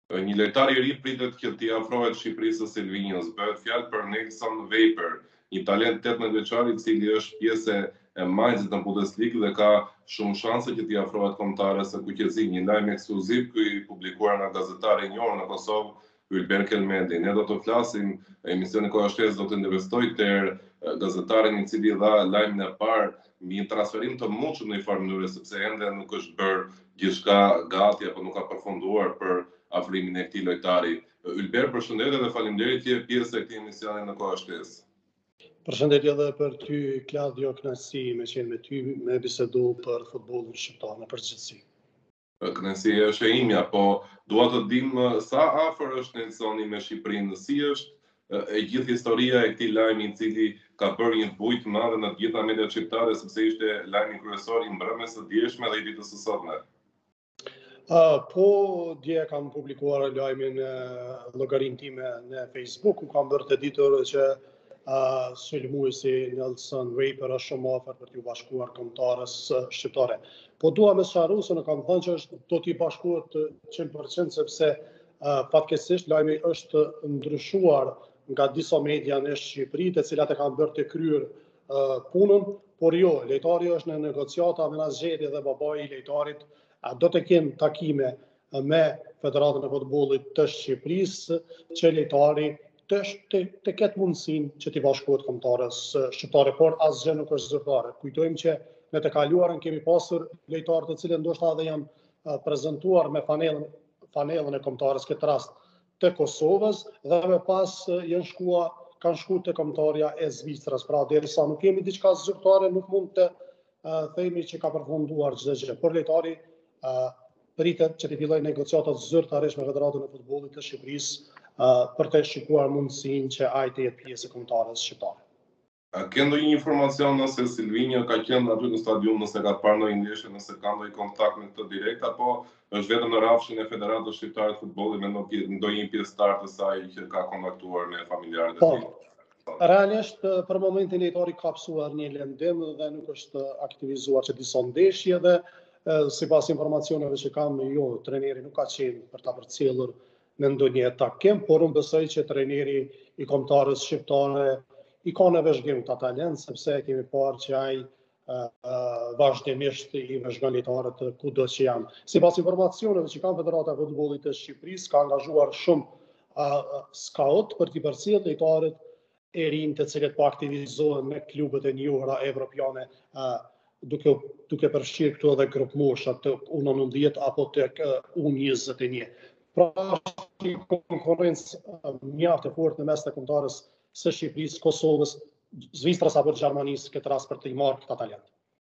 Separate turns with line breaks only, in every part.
Një lojtar i ri pritet që t'i afrohet Shqipërisë së Silvinjës. Bëhet fjalë për Nelson Vejper, një talent 18 vjeçar i cili është pjesë e majzit në Bundesligë dhe ka shumë shanse që t'i afrohet kombëtarës së Kuqezi. Një lajm ekskluziv ky i publikuar nga gazetari i njohur në Kosovë, Ylber Kelmendi. Ne do të flasim, emisioni Koha e Shtresës do të investoj tër gazetarin i cili dha lajmin e parë mbi një transferim të mundshëm në një farë mënyrë, sepse ende nuk është bërë gjithçka gati apo nuk ka përfunduar për afrimin e këtij lojtari. Ylber, përshëndetje dhe faleminderit që je pjesë e këtij emisioni në Koha e Shtresës.
Përshëndetje edhe për ty, Claudio, kënaqësi me qenë me ty, me bisedu për futbollin shqiptar në përgjithësi.
Kënaqësia është e imja, po dua të dim sa afër është Nelsoni me Shqipërinë, si është e gjithë historia e këtij lajmi i cili ka bërë një bujë të madhe në të gjitha mediat shqiptare, sepse ishte lajmi kryesor i mbrëmjes së dieshme dhe i ditës së sotme.
Po, dje kam publikuar lajmin në llogarinë time në Facebook, ku kam bërë të ditur që sulmuesi Nelson Vejper është shumë afër për t'u bashkuar kombëtarës shqiptare. Po dua me sqaruar se nuk kam thënë që do t'i bashkohet 100% sepse fatkeqësisht lajmi është ndryshuar nga disa media në Shqipëri, të cilat e kanë bërë të kryer punën, por jo, lojtari është në negociata, menaxheri dhe babai i lojtarit do të kenë takime me Federatën e Futbollit të Shqipërisë që lojtari të ketë mundësinë që t'i bashkohet kombëtarës shqiptare, por asgjë nuk është zyrtare. Kujtojmë që në të kaluarën kemi pasur lojtarë të cilët ndoshta edhe janë prezantuar me fanellën e kombëtarës, këtë rast të Kosovës, dhe më pas kanë shkuar te kombëtarja e Zvicrës. Pra derisa nuk kemi diçka zyrtare, nuk mund të themi që ka përfunduar çdo gjë. Por lojtari pritet që të fillojë negociatat zyrtarisht me Federatën e Futbollit të Shqipërisë për të shikuar mundësinë që ai të jetë pjesë e kombëtarës shqiptare.
A ke ndonjë informacion nëse Silvinjo ka qenë aty në stadium, nëse ka parë ndonjë ndeshje, nëse ka ndonjë kontakt me këtë direkt, apo është vetëm në rrafshin e Federatës Shqiptare të Futbollit me ndonjë pjesëtar të saj që ka kontaktuar me familjarët e tij?
Realisht, për momentin lojtari ka hapësuar një lëndim dhe nuk është aktivizuar që disa ndeshje dhe sipas informacioneve që kam, jo, trajneri nuk ka qenë për ta përcjellur në ndonjë takim, por unë besoj që trajneri i kombëtarës shqiptare i ka në vëzhgim të talent, sepse kemi parë që ai vazhdimisht i vëzhgon lojtarët kudo që janë. Sipas informacioneve që kanë Federata e Futbollit të Shqipërisë, ka angazhuar shumë scout për t'i përcjellë lojtarët e rinj të cilët po aktivizohen me klubet e njohura evropiane, duke përfshirë këtu edhe grup mosha të U19 apo tek U21. Pra është një konkurrencë mjaft e fortë në mes të kombëtarës së Shqipërisë, Kosovës, Zvicrës apo Gjermanisë, këtë rast për të marrë këta talent.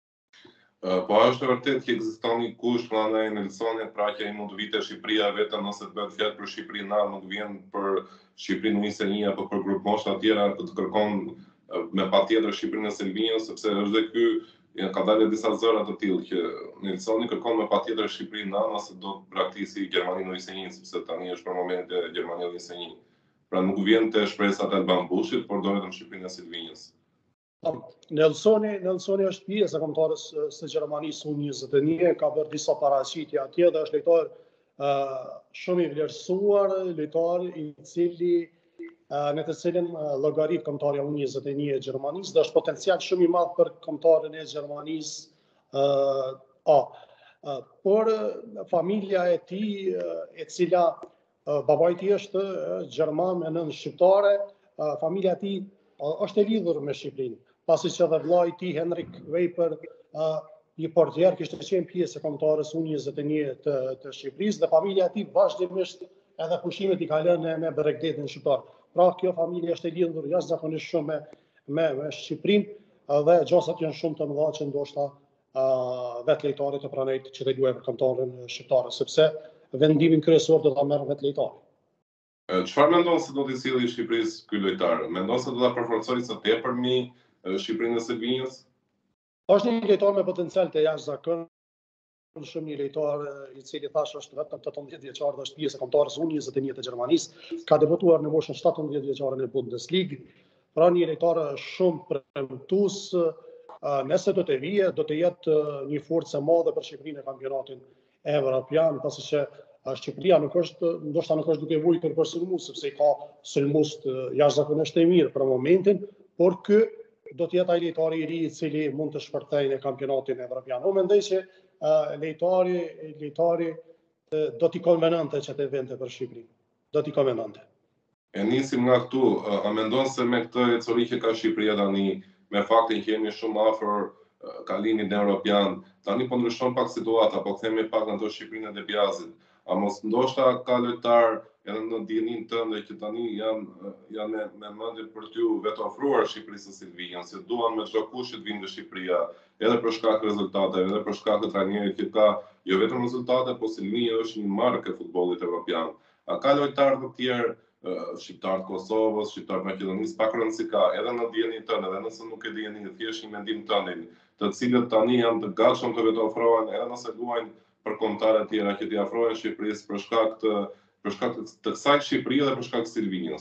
Po është vërtet që ekziston një kusht nga ana e Nelsonit, pra që ai mund të vite Shqipëria vetëm nëse të bëhet fjalë për Shqipërinë A, nuk vjen për Shqipërinë U21 apo për grup mosha të tjera, të kërkon me patjetër Shqipërinë e Silvinjës, sepse është dhe ky ka dalë disa zëra të tillë që Nelsoni kërkon me patjetër Shqipërinë A nëse do të praktisi Gjermaninë U21, sepse tani është për momentin Gjermania U21. Pra nuk vjen të shpresat e Alban Bushit, por do vetëm Shqipërinë e Silvinjës.
Nelsoni është pjesë e kombëtarës së Gjermanisë U21, ka bërë disa paraqitje atje dhe është lojtar shumë i vlerësuar, lojtar i cili në të cilin llogarit kombëtarja U21 e Gjermanisë dhe është potencial shumë i madh për kombëtarën e Gjermanisë A. Por familja e tij, e cila babai i tij është gjerman me nënë shqiptare, familja e tij është e lidhur me Shqipërinë, pasi që edhe vllai i tij Henrik Vejper, një portier, kishte qenë pjesë e kombëtarës U21 të Shqipërisë dhe familja e tij vazhdimisht edhe pushimet i ka lënë në Beregdetin shqiptar. Pra kjo familje është e lidhur jashtëzakonisht shumë me Shqipërinë dhe gjosat janë shumë të mëdha që ndoshta vetë lojtari të pranojë që të luajë për kombëtarën shqiptare, sepse vendimin kryesor do ta merr vetë lojtari.
Çfarë mendon se do t'i sillë Shqipërisë ky lojtar? Mendon se do ta përforcojë së tepërmi Shqipërinë e Silvinjës?
Është një lojtar me potencial të jashtëzakonshëm, një lojtar i cili thash është vetëm 18 vjeçar dhe është pjesë e kombëtarës U21 të Gjermanisë, ka debutuar në moshën 17 vjeçare në Bundesligë, pra një lojtar shumë premtues. Nëse do të vijë, do të jetë një forcë e madhe për Shqipërinë në kampionatin evropian, pasi që Shqipëria ndoshta nuk është duke vuajtur për sulmus, sepse ka sulmus jashtëzakonisht të mirë për momentin, por ky do të jetë ai lojtari i ri i cili mund të shpërthejë në kampionatin evropian. Unë mendoj se lojtari do t'i konvenante që të vente për Shqipërinë. Do t'i konvenante.
E nisim nga këtu, a mendon se me këtë ecori që ka Shqipëria tani, me faktin që jemi shumë afër kalimit në Europian, tani po ndryshon pak situata, po kthehemi pak në ato Shqipërinë e Debiazit. A mos ndoshta ka lojtar edhe në dijenin tënde që tani janë me mendje për t'ju vetë ofruar Shqipërisë së Silvinjën, se duan me çdo kush që të vinë në Shqipëria, edhe për shkak të rezultateve, edhe për shkak të trajnerit që ka jo vetëm rezultate, po Silvinja është një markë e futbollit evropian. A ka lojtarë të tjerë, shqiptarë të Kosovës, shqiptarë të Maqedonisë, pak rëndësi ka, edhe në dijenin tënd, edhe nëse nuk e dijeni, thjesht një mendim tëndin, të cilët tani janë të gatshëm të vetë ofrohen, edhe nëse luajnë për kombëtare të tjera që t'i afrohen Shqipërisë për shkak të kësaj Shqipërie dhe për shkak të Silvinjës.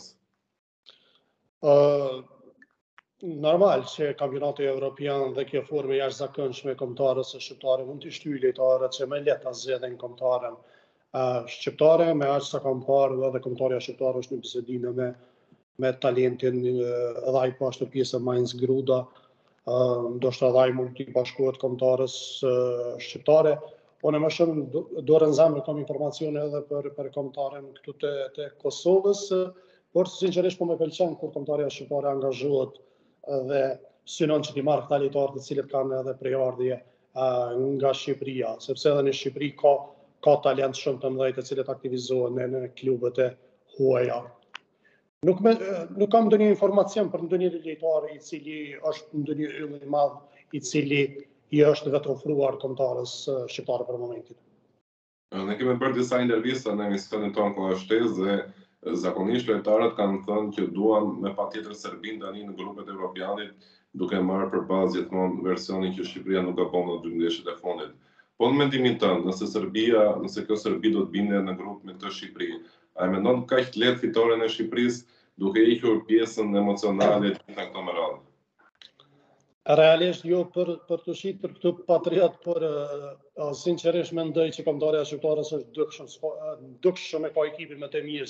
Normal që kampionati evropian dhe kjo formë jashtëzakonshme kombëtarës së shqiptarë mund të shtyjë lojtarët që më lehtë ta zgjedhin kombëtaren shqiptare, me aq sa kam parë edhe kombëtarja shqiptare është një bisedime me talentin edhe ai po ashtu pjesë e Mainz Gruda, ndoshta edhe ai mund t'i bashkohet kombëtarës shqiptare. Unë më shumë dorën zemër kam informacione edhe për kombëtaren këtu të Kosovës, por sinqerisht po më pëlqen kur kombëtarja shqiptare angazhohet dhe synon që t'i marrë këta lojtarë të cilët kanë edhe prejardhje nga Shqipëria, sepse edhe në Shqipëri ka talent shumë të mëdhenj të cilët aktivizohen në klubet e huaja. Nuk kam ndonjë informacion për ndonjë lojtar i cili është ndonjë yll i madh i cili i është vetë ofruar kombëtarës shqiptare për momentin.
Ne kemi bërë disa intervista në emisionin tonë Koha Shtesë dhe zakonisht lojtarët kanë thënë që duan me patjetër Serbinë tani në grupet evropianit, duke marrë përballë gjithmonë versionin që Shqipëria nuk ka bën në dy ndeshjet e fundit. Po në mendimin tënd, nëse kjo Serbi do të binde në grup me këtë Shqipëri, a e mendon kaq lehtë fitoren e Shqipërisë duke hequr pjesën emocionale të këto me radhë?
Realisht jo për të shitur këtu patriot, por sinqerisht mendoj që kombëtarja shqiptare është dukshëm e ka ekipin më të mirë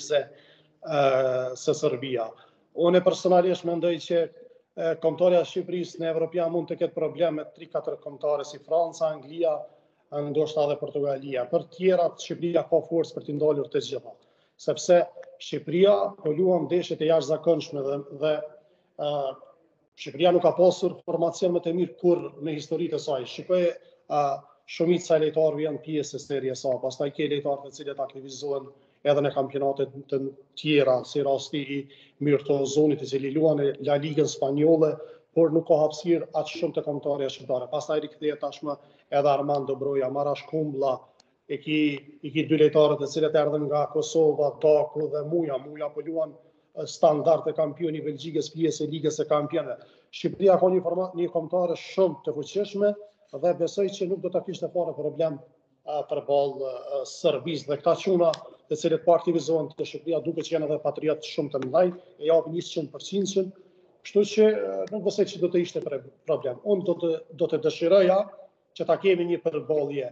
se Serbia. Unë personalisht mendoj që kombëtarja e Shqipërisë në Evropian mund të ketë probleme me 3-4 kombëtare si Franca, Anglia, ndoshta edhe Portugalia. Për tjerat Shqipëria ka forcë për t'i ndalur të gjitha, sepse Shqipëria po luan ndeshjet e jashtëzakonshme dhe Shqipëria nuk ka pasur formacion më të mirë kur në historitë e saj. Shqipëri shumica e lojtarëve janë pjesë e series A, pastaj ke lojtarë të cilët aktivizohen edhe në kampionate të tjera, si rasti i Mirtozonit i cili luan në La Ligën spanjolle, por nuk ka hapësirë aq shumë të kombëtarja shqiptare. Pastaj rikthehet tashmë edhe Armando Broja, Marash Kumblla, i ki dy lojtarë të cilët erdhën nga Kosova, Daku dhe Muja po luan standard e kampioni i Belgjikës, pjesë e Ligës së Kampionëve. Shqipëria ka një kombëtare shumë të fuqishme dhe besoj që nuk do ta kishte fare problem përballë Serbisë dhe këta çuna të cilët po aktivizohen te Shqipëria duket që janë edhe patriotë shumë të mëdhenj, e japin 100%, kështu që nuk besoj që do të ishte problem. Unë do të dëshiroja që ta kemi një përballje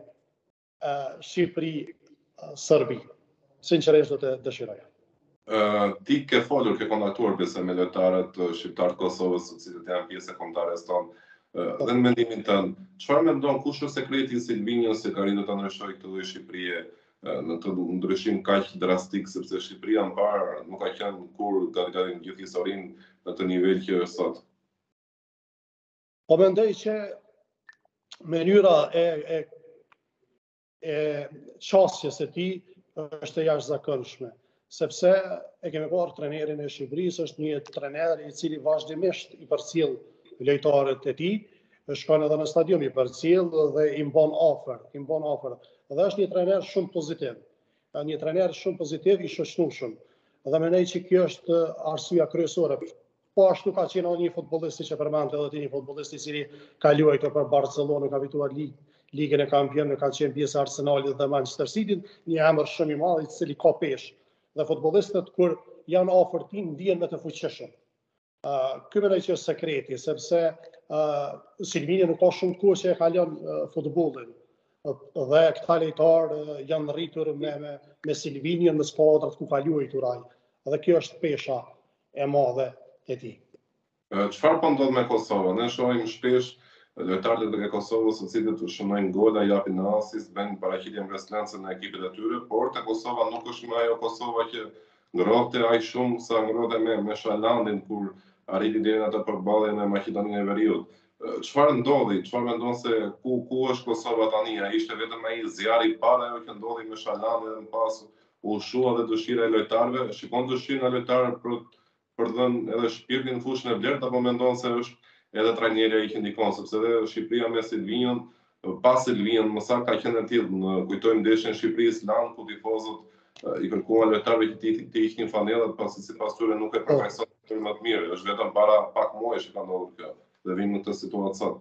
Shqipëri-Serbi. Sinqerisht do të dëshiroja.
Ti ke folur, ke kontaktuar besoj me lojtarët shqiptar të Kosovës, të cilët janë pjesë e kombëtares tonë. Dhe në mendimin tënd, çfarë mendon kush është sekreti i Silvinjës se ka arritur ta ndryshojë këtë lloj Shqipërie në këtë ndryshim kaq drastik, sepse Shqipëria më parë nuk ka qenë kur gati në gjithë historinë në të nivel që është sot.
Po mendoj që mënyra e çështjes së tij është e jashtëzakonshme, sepse e kemi parë trenerin e Shqipërisë është një trener i cili vazhdimisht i përcjell lojtarët e tij, shkon edhe në stadium i përcjell dhe i mban afër. Dhe është një trener shumë pozitiv. Një trener shumë pozitiv i shoqënueshëm. Dhe mendoj që kjo është arsyeja kryesore. Po ashtu ka qenë një futbollist që përmendte edhe një futbollist i cili ka luajtur për Barcelonën, ka fituar Ligën e Kampionëve, ka qenë pjesë e Arsenalit dhe Manchester City, një emër shumë i madh i cili ka peshë. Dhe futbollistët kur janë afër tij ndihen më të fuqishëm. Ky mendoj që është sekreti, sepse Silvinja nuk ka shumë kohë që e kalon futbollin. dhe këta lejtarë janë rritur me Silvinion, me skuadrat ku ka luajtur ai. Dhe kjo është pesha e madhe e tij.
Çfarë po ndodh me Kosovën? Ne shohim shpesh lojtarët e Kosovës të cilët shënojnë gola, japin asist, bëjnë paraqitje mbretërencë në ekipet e tyre, por te Kosova nuk është më ajo Kosova që ngrohte aq shumë sa ngrohte me Shalandin kur arriti deri në atë përballje me Maqedoninë e Veriut. Çfarë ndodhi? Çfarë mendon se ku është Kosova tani? Ai ishte vetëm ai zjarri i parë ajo që ndodhi me Shalandin dhe më pas u shua dhe dëshira e lojtarëve. Shikon dëshirën e lojtarëve për të dhënë edhe shpirtin në fushën e vlerët, apo mendon se është edhe trajneri ai që ndikon, sepse edhe Shqipëria me Silvinion, pas Silvinion, më sa ka qenë e tillë, në kujtojmë ndeshjen Shqipëri-Island ku tifozët i kërkuan lojtarëve që të hiqnin fanellat, pasi sipas tyre nuk e përfaqëson më të mirë. Është vetëm para pak muajsh që ka ndodhur kjo dhe vim në këtë situatë sot.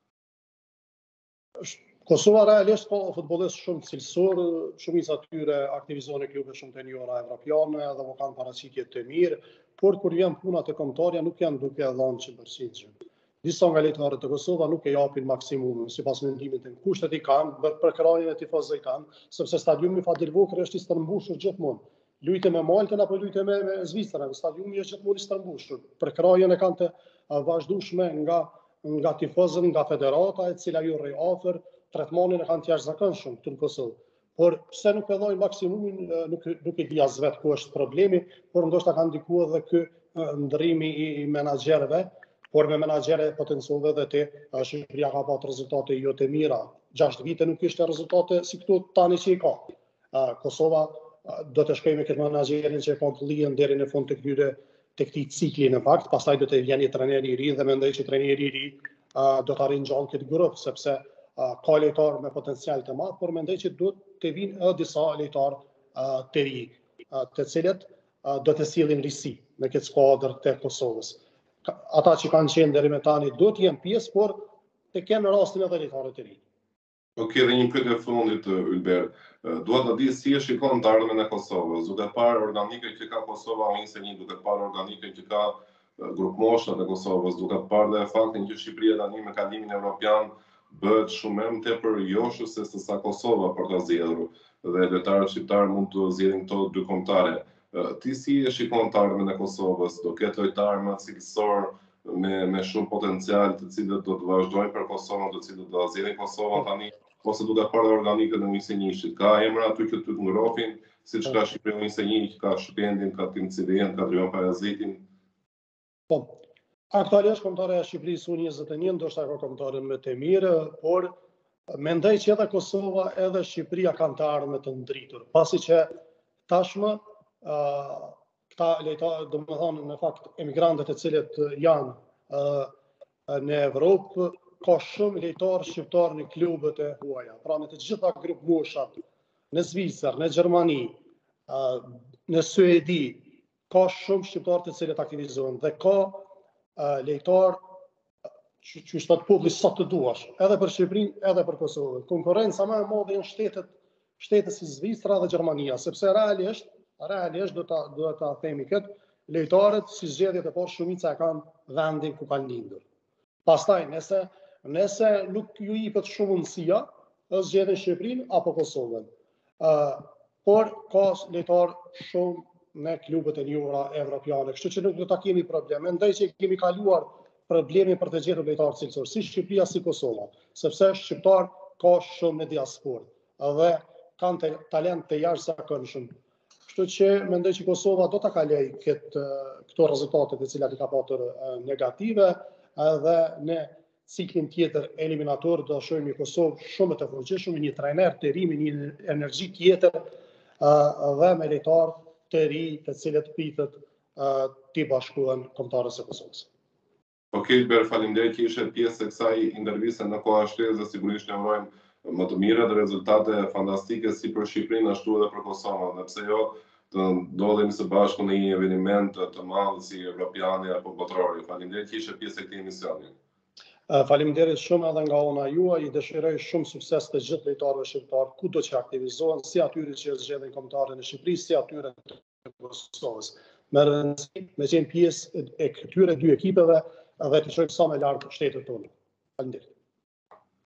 Kosova realisht ka futbollistë shumë cilësor, shumica tyre aktivizohen në klube shumë të njohura evropiane dhe kanë paraqitje të mirë, por kur vjen puna te kombëtarja nuk janë duke dhënë 100%. Disa nga lojtarët e Kosovës nuk e japin maksimumin, sipas mendimit të kushtet i kanë, për krajin e tifozëve i kanë, sepse stadiumi Fadil Vokri është i stërmbushur gjithmonë. Lujte me Maltën apo lujte me Zvicrën, stadiumi është gjithmonë i stërmbushur. Për krajin e kanë të vazhdueshme nga tifozët, nga federata e cila ju rri afër, tretmanin e kanë të jashtëzakonshëm këtu në Kosovë. Por pse nuk e dhojnë maksimumin, nuk e di as vetë ku është problemi, por ndoshta ka ndikuar edhe ky ndrrimi i menaxherëve, por me menaxhere potenciove dhe te Shqipëria ka pasur rezultate jo të mira. 6 vite nuk ishte rezultate si këtu tani që i ka. Kosova do të shkojë me këtë menaxherin që e ka të liën deri në fund të këtij cikli në fakt, pastaj do të vjen një trajner i ri dhe mendoj që trajneri i ri do të arrijë ngjall këtë grup, sepse ka lojtarë me potencial të madh, por mendoj që duhet të vinë edhe disa lojtarë të ri, të cilët do të sillin risi në këtë skuadër të Kosovës. Ata që kanë qenë deri më tani duhet të jenë pjesë, por të kenë rastin edhe lojtarë të ri.
Okej, dhe një pyetje fundit, Ylber. Dua të di si e shikon të ardhmen e Kosovës, duke parë organikën që ka Kosova U21, duke parë organikën që ka grupmoshat e Kosovës, duke parë dhe faktin që Shqipëria tani me kalimin evropian bëhet shumë më tepër joshëse se sa Kosova për ta zgjedhur, dhe lojtarët shqiptar mund të zgjedhin këto dy kombëtare. Ti si e shikon të ardhmen e Kosovës? Do ketë lojtarë më cilësor me shumë potencial, të cilët do të vazhdojnë për Kosovën, të cilët do ta zgjedhin Kosovën tani, ose duke parë organikën e U21-shit? Ka emra aty që të ngrohin, siç ka Shqipëria U21, që ka Shpendin, ka Tim Cilien, ka Drion Parazitin?
Po, aktualisht kombëtarja e Shqipërisë U21 ndoshta ka kombëtare më të mirë, por mendoj që edhe Kosova edhe Shqipëria kanë të ardhmë të ndritur, pasi që tashmë këta lojtarë, domethënë në fakt emigrantët e cilët janë në Evropë, ka shumë lojtarë shqiptarë në klubet e huaja. Pra në të gjitha grupmoshat, në Zvicër, në Gjermani, në Suedi, ka shumë shqiptarë të cilët aktivizohen dhe ka lojtarë që është të publi sa të duash, edhe për Shqipërinë, edhe për Kosovën. Konkurrenca më e madhe janë shtetet si Zvicra dhe Gjermania, sepse realisht do ta themi këtë, lojtarët si zgjedhjet e parë shumica e kanë vendin ku kanë lindur. Pastaj nëse nuk ju jepet shumë mundësia, zgjedhin Shqipërinë apo Kosovën. Por ka lojtarë shumë në klubet e njohura evropiane, kështu që nuk do ta kemi problem. Mendoj që kemi kaluar problemin për të gjetur lojtarë cilësor, si Shqipëria si Kosova, sepse shqiptar ka shumë në diasporë dhe kanë talent të jashtëzakonshëm. Kështu që mendoj që Kosova do ta kaloj këto rezultate të cilat i ka patur negative, dhe në ciklin tjetër eliminator do shohim një Kosovë shumë të fuqishme, një trajner të ri, me një energji tjetër dhe me lojtarë të ri, të cilët pritet të bashkohen kombëtarës së Kosovës.
Okej, Ber, faleminderit që ishe pjesë e kësaj interviste në kohë shtesë dhe sigurisht ne urojmë më të mira dhe rezultate fantastike si për Shqipërinë ashtu edhe për Kosovën, dhe pse jo të ndodhemi së bashku në një eveniment të madh si evropiani apo botror. Faleminderit që ishe pjesë e këtij emisioni.
Faleminderit shumë edhe nga ona juaj, i dëshiroj shumë sukses të gjithë lojtarëve shqiptar kudo që aktivizohen, si atyre që zgjedhin kombëtarën e Shqipërisë, si atyre të Kosovës. Me rëndësi me qenë pjesë e këtyre dy ekipeve dhe të shohim sa më lart shtetet tona. Faleminderit.